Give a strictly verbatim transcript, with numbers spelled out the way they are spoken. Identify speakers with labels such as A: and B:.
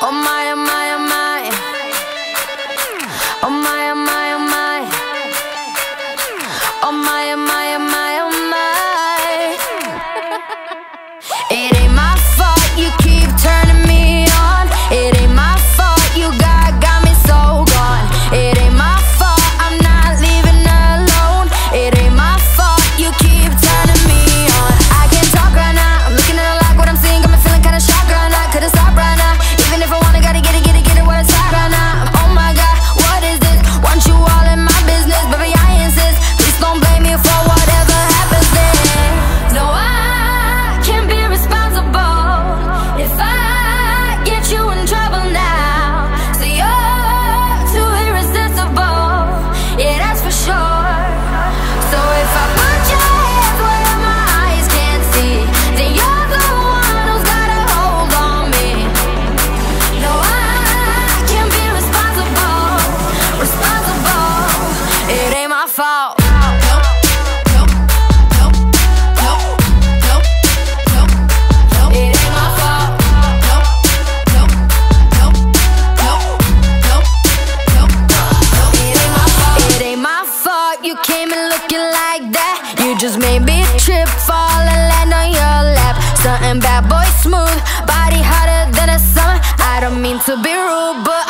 A: Oh my, oh my, oh my. Oh my, oh my, oh my. Oh my, oh my, oh my, oh my. It ain't my fault you keep turning me on. It ain't my fault you got, got me so gone. It ain't my fault I'm not leaving alone. It ain't my fault you keep turning me on. I can't talk right now, I'm looking at it like what I'm seeing. Got me feeling kinda shocked right now, couldn't stop right now. Even if I wanna, gotta get it, get it, get it, what it's like right now. Oh my God, what is this? Want you all in my business, baby, I insist. Please don't blame me for whatever happens then. No, I can't be responsible if I get you in trouble now. So you're too irresistible, yeah, that's for sure. So if I put your hands where my eyes can't see, then you're the one who's got a hold on me. No, I can't be responsible, responsible. It ain't my fault. You came in looking like that. You just made me trip, fall and land on your lap. Something bad boy smooth, body hotter than a summer. I don't mean to be rude, but